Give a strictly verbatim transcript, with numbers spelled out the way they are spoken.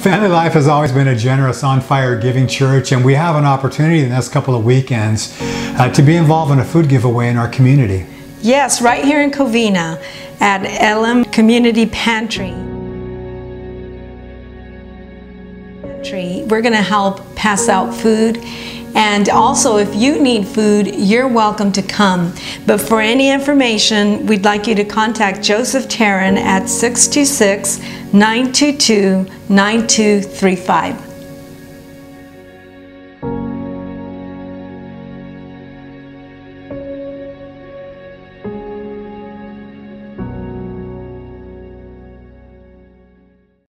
Family Life has always been a generous, on-fire giving church, and we have an opportunity in the next couple of weekends uh, to be involved in a food giveaway in our community. Yes, right here in Covina at Elim Community Pantry. We're going to help pass out food, and also if you need food, you're welcome to come. But for any information, we'd like you to contact Joseph Tarrant at six two six, nine two two, nine two three five.